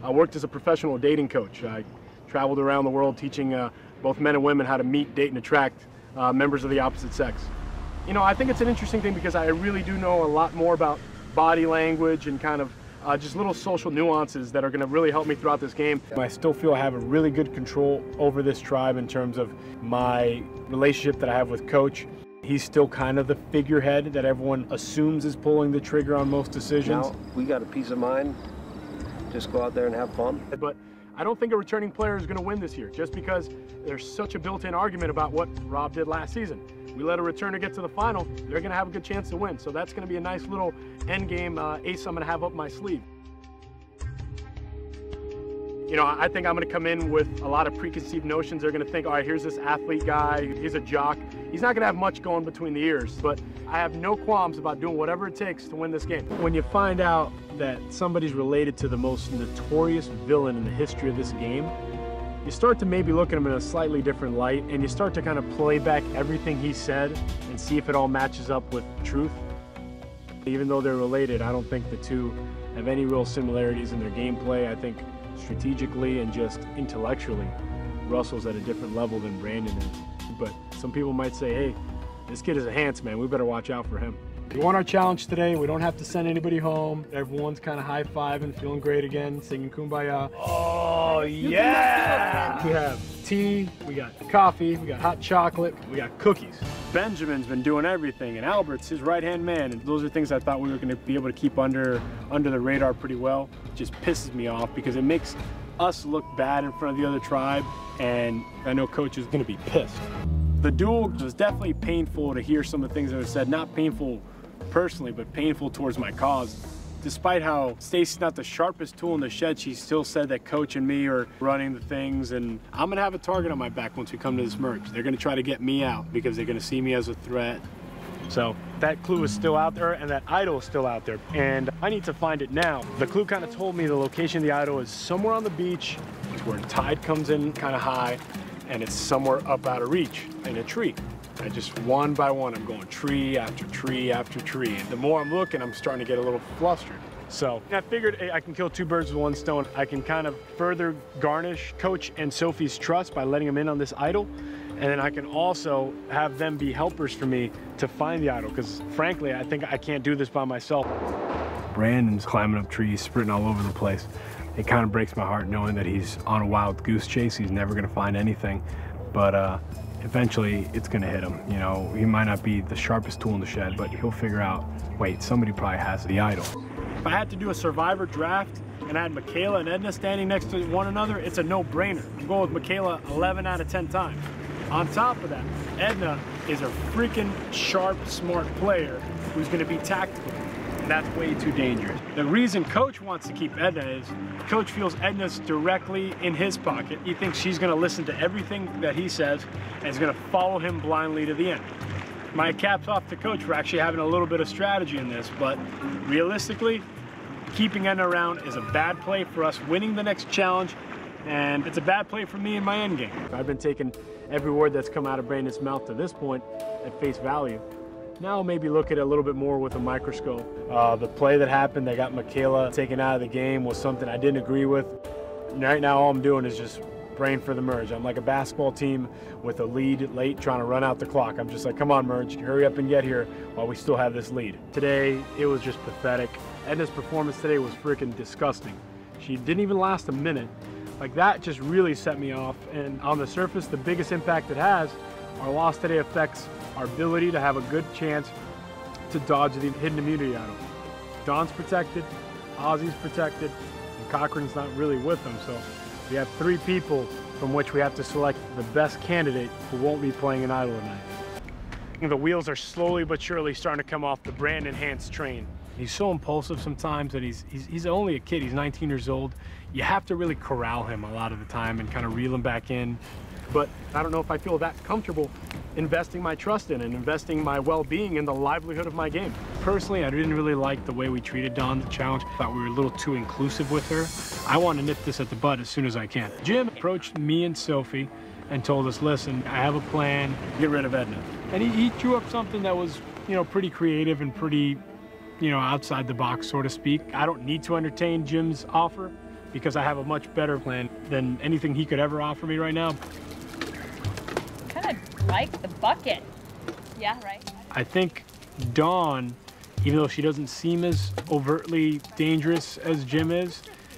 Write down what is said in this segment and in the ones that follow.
I worked as a professional dating coach. I traveled around the world teaching both men and women how to meet, date, and attract members of the opposite sex. You know, I think it's an interesting thing because I really do know a lot more about body language and kind of just little social nuances that are going to really help me throughout this game. I still feel I have a really good control over this tribe in terms of my relationship that I have with Coach. He's still kind of the figurehead that everyone assumes is pulling the trigger on most decisions. Now, we got a peace of mind. Just go out there and have fun. But I don't think a returning player is going to win this year, just because there's such a built-in argument about what Rob did last season. We let a returner get to the final, they're going to have a good chance to win. So that's going to be a nice little end game ace I'm going to have up my sleeve. You know, I think I'm going to come in with a lot of preconceived notions. They're going to think, all right, here's this athlete guy, he's a jock. He's not going to have much going between the ears, but I have no qualms about doing whatever it takes to win this game. When you find out that somebody's related to the most notorious villain in the history of this game, you start to maybe look at him in a slightly different light, and you start to kind of play back everything he said and see if it all matches up with truth. Even though they're related, I don't think the two have any real similarities in their gameplay. I think strategically and just intellectually, Russell's at a different level than Brandon is. But some people might say, hey, this kid is a Hans, man. We better watch out for him. We won our challenge today. We don't have to send anybody home. Everyone's kind of high-fiving, feeling great again, singing Kumbaya. Oh, yeah! We have tea, we got coffee, we got hot chocolate, we got cookies. Benjamin's been doing everything, and Albert's his right-hand man. And those are things I thought we were going to be able to keep under the radar pretty well. It just pisses me off because it makes us look bad in front of the other tribe, and I know Coach is going to be pissed. The duel was definitely painful to hear some of the things that were said. Not painful personally, but painful towards my cause. Despite how Stacy's not the sharpest tool in the shed, she still said that Coach and me are running the things, and I'm gonna have a target on my back once we come to this merge. They're gonna try to get me out because they're gonna see me as a threat. So that clue is still out there, and that idol is still out there, and I need to find it now. The clue kind of told me the location of the idol is somewhere on the beach. It's where tide comes in kind of high, and it's somewhere up out of reach in a tree. I just one by one, I'm going tree after tree after tree. And the more I'm looking, I'm starting to get a little flustered. So I figured, hey, I can kill two birds with one stone. I can kind of further garnish Coach and Sophie's trust by letting them in on this idol. And then I can also have them be helpers for me to find the idol. Because frankly, I think I can't do this by myself. Brandon's climbing up trees, sprinting all over the place. It kind of breaks my heart knowing that he's on a wild goose chase. He's never going to find anything. But eventually it's gonna hit him. You know, he might not be the sharpest tool in the shed, but he'll figure out, wait, somebody probably has the idol. If I had to do a survivor draft and I had Michaela and Edna standing next to one another, it's a no-brainer. I'm going with Michaela 11 out of 10 times. On top of that, Edna is a freaking sharp, smart player who's gonna be tactical. And that's way too dangerous. The reason Coach wants to keep Edna is Coach feels Edna's directly in his pocket. He thinks she's gonna listen to everything that he says and is gonna follow him blindly to the end. My cap's off to Coach for actually having a little bit of strategy in this, but realistically, keeping Edna around is a bad play for us winning the next challenge, and it's a bad play for me in my end game. I've been taking every word that's come out of Brandon's mouth to this point at face value. Now maybe look at it a little bit more with a microscope. The play that happened that got Michaela taken out of the game was something I didn't agree with. Right now all I'm doing is just praying for the merge. I'm like a basketball team with a lead late trying to run out the clock. I'm just like, come on merge, hurry up and get here while we still have this lead. Today, it was just pathetic. Edna's performance today was freaking disgusting. She didn't even last a minute. Like that just really set me off. And on the surface, the biggest impact it has, our loss today affects our ability to have a good chance to dodge the hidden immunity idol. Don's protected, Ozzy's protected, and Cochran's not really with them, so we have three people from which we have to select the best candidate who won't be playing an idol tonight. And the wheels are slowly but surely starting to come off the Brandon Hans train. He's so impulsive sometimes that he's only a kid, he's 19 years old. You have to really corral him a lot of the time and kind of reel him back in. But I don't know if I feel that comfortable investing my trust in and investing my well-being in the livelihood of my game. Personally, I didn't really like the way we treated Dawn the challenge. I thought we were a little too inclusive with her. I want to nip this at the bud as soon as I can. Jim approached me and Sophie and told us, listen, I have a plan, get rid of Edna. And he drew up something that was, you know, pretty creative and pretty, you know, outside the box, so to speak. I don't need to entertain Jim's offer. because I have a much better plan than anything he could ever offer me right now. Kind of like the bucket. Yeah, right? I think Dawn, even though she doesn't seem as overtly dangerous as Jim is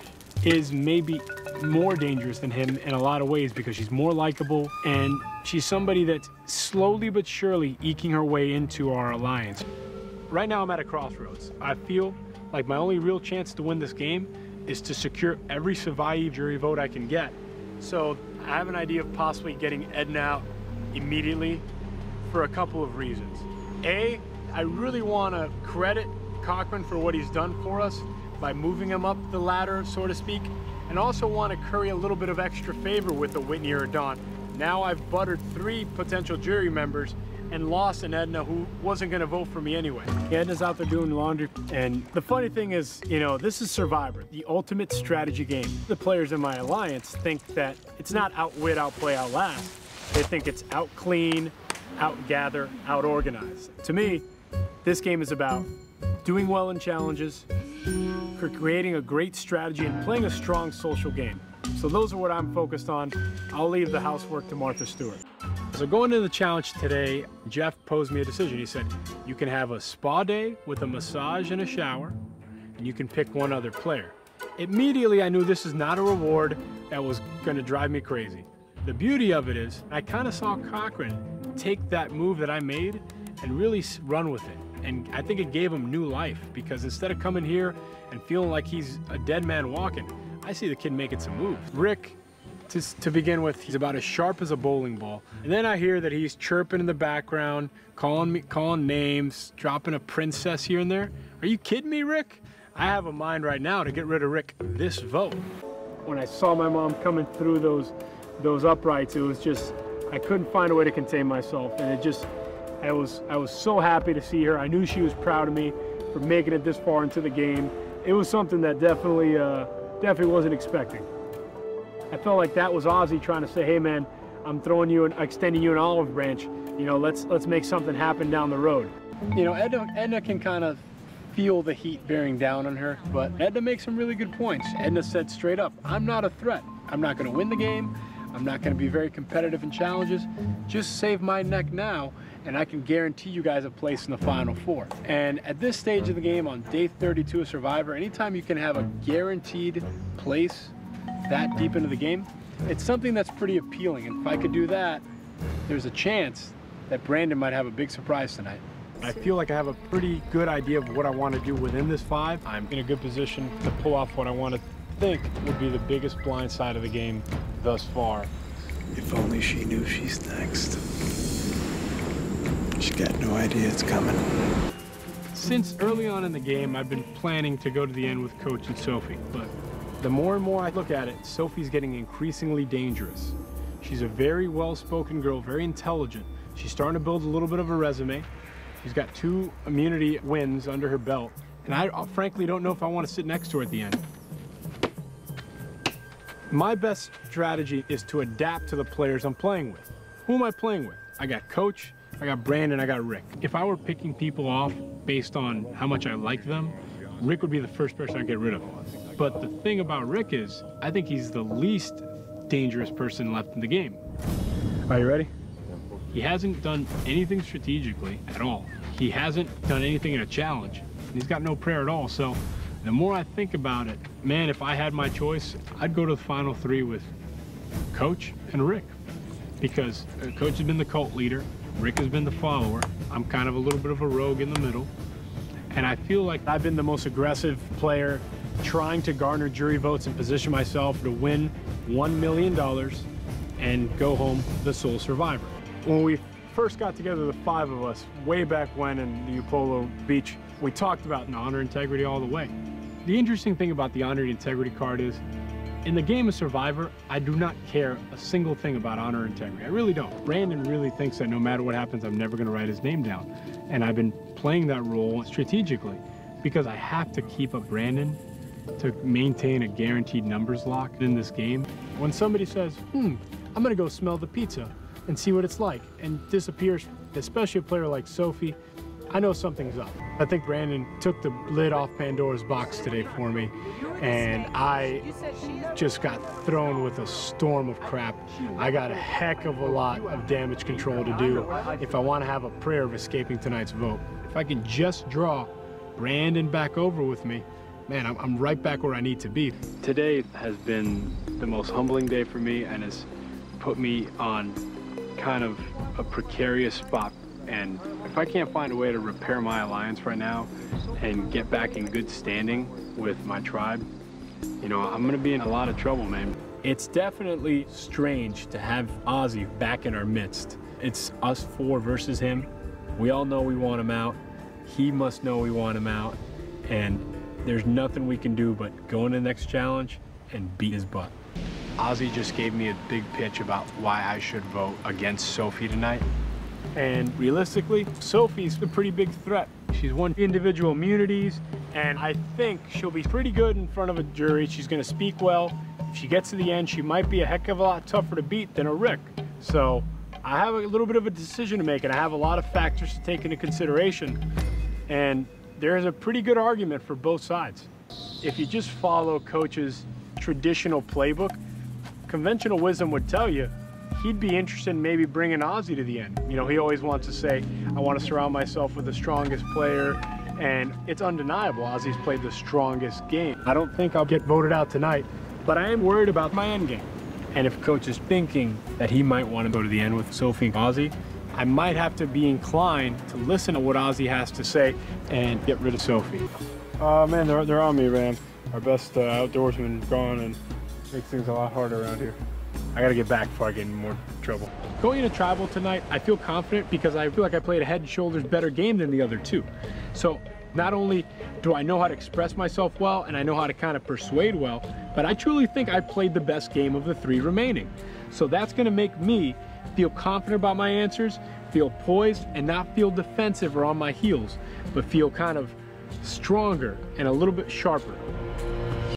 maybe more dangerous than him in a lot of ways because she's more likable and she's somebody that's slowly but surely eking her way into our alliance. Right now I'm at a crossroads. I feel like my only real chance to win this game is to secure every survive jury vote I can get. So I have an idea of possibly getting Edna out immediately for a couple of reasons. A, I really want to credit Cochran for what he's done for us by moving him up the ladder, so to speak, and also want to curry a little bit of extra favor with the Whitney or Dawn. Now I've buttered 3 potential jury members and lost an Edna who wasn't going to vote for me anyway. Edna's out there doing laundry, and the funny thing is, you know, this is Survivor, the ultimate strategy game. The players in my alliance think that it's not outwit, outplay, outlast. They think it's out-clean, out-gather, out-organize. To me, this game is about doing well in challenges, creating a great strategy, and playing a strong social game. So those are what I'm focused on. I'll leave the housework to Martha Stewart. So going into the challenge today, Jeff posed me a decision. He said, you can have a spa day with a massage and a shower, and you can pick one other player. Immediately, I knew this is not a reward that was gonna drive me crazy. The beauty of it is, I kind of saw Cochran take that move that I made and really run with it. And I think it gave him new life because instead of coming here and feeling like he's a dead man walking, I see the kid making some moves. Rick, to begin with, he's about as sharp as a bowling ball. And then I hear that he's chirping in the background, calling names, dropping a princess here and there. Are you kidding me, Rick? I have a mind right now to get rid of Rick this vote. When I saw my mom coming through those uprights, it was just, I couldn't find a way to contain myself. And it just, I was so happy to see her. I knew she was proud of me for making it this far into the game. It was something that definitely wasn't expecting. I felt like that was Ozzy trying to say, hey man, I'm throwing you and extending you an olive branch. You know, let's make something happen down the road. You know, Edna can kind of feel the heat bearing down on her, but Edna makes some really good points. Edna said straight up, I'm not a threat. I'm not going to win the game. I'm not going to be very competitive in challenges. Just save my neck now, and I can guarantee you guys a place in the Final 4. And at this stage of the game, on day 32 of Survivor, anytime you can have a guaranteed place that deep into the game, it's something that's pretty appealing. And if I could do that, there's a chance that Brandon might have a big surprise tonight. I feel like I have a pretty good idea of what I want to do within this 5. I'm in a good position to pull off what I want to think would be the biggest blind side of the game thus far. If only she knew she's next. She got no idea it's coming. Since early on in the game, I've been planning to go to the end with Coach and Sophie, but the more and more I look at it, Sophie's getting increasingly dangerous. She's a very well-spoken girl, very intelligent. She's starting to build a little bit of a resume. She's got 2 immunity wins under her belt, and I frankly don't know if I want to sit next to her at the end. My best strategy is to adapt to the players I'm playing with. Who am I playing with? I got Coach, I got Brandon, I got Rick. If I were picking people off based on how much I like them, Rick would be the first person I'd get rid of. But the thing about Rick is, I think he's the least dangerous person left in the game. Are you ready? He hasn't done anything strategically at all. He hasn't done anything in a challenge. He's got no prayer at all. So the more I think about it, man, if I had my choice, I'd go to the Final 3 with Coach and Rick. Because Coach has been the cult leader, Rick has been the follower. I'm kind of a little bit of a rogue in the middle. And I feel like I've been the most aggressive player trying to garner jury votes and position myself to win $1 million and go home the sole survivor. When we first got together, the 5 of us, way back when in the Upolo Beach, we talked about honor and integrity all the way. The interesting thing about the honor and integrity card is, in the game of Survivor, I do not care a single thing about honor and integrity. I really don't. Brandon really thinks that no matter what happens, I'm never going to write his name down. And I've been playing that role strategically because I have to keep up Brandon to maintain a guaranteed numbers lock in this game. When somebody says, I'm going to go smell the pizza and see what it's like, and disappears, especially a player like Sophie, I know something's up. I think Brandon took the lid off Pandora's box today for me, and I just got thrown with a storm of crap. I got a heck of a lot of damage control to do if I want to have a prayer of escaping tonight's vote. If I can just draw Brandon back over with me, man, I'm right back where I need to be. Today has been the most humbling day for me and has put me on kind of a precarious spot. And if I can't find a way to repair my alliance right now and get back in good standing with my tribe, you know, I'm gonna be in a lot of trouble, man. It's definitely strange to have Ozzy back in our midst. It's us four versus him. We all know we want him out. He must know we want him out. And there's nothing we can do but go in the next challenge and beat his butt. Ozzy just gave me a big pitch about why I should vote against Sophie tonight. And realistically, Sophie's a pretty big threat. She's won individual immunities, and I think she'll be pretty good in front of a jury. She's gonna speak well. If she gets to the end, she might be a heck of a lot tougher to beat than a Rick. So I have a little bit of a decision to make, and I have a lot of factors to take into consideration. And there's a pretty good argument for both sides. If you just follow Coach's traditional playbook, conventional wisdom would tell you he'd be interested in maybe bringing Ozzy to the end. You know, he always wants to say, I want to surround myself with the strongest player, and it's undeniable Ozzy's played the strongest game. I don't think I'll get voted out tonight, but I am worried about my end game. And if Coach is thinking that he might want to go to the end with Sophie and Ozzy, I might have to be inclined to listen to what Ozzy has to say and get rid of Sophie. Oh man, they're on me, man. Our best outdoorsman gone, and makes things a lot harder around here. I gotta get back before I get in more trouble. Going into tribal tonight, I feel confident because I feel like I played a head and shoulders better game than the other two. So not only do I know how to express myself well and I know how to kind of persuade well, but I truly think I played the best game of the three remaining. So that's gonna make me feel confident about my answers, feel poised, and not feel defensive or on my heels, but feel kind of stronger and a little bit sharper.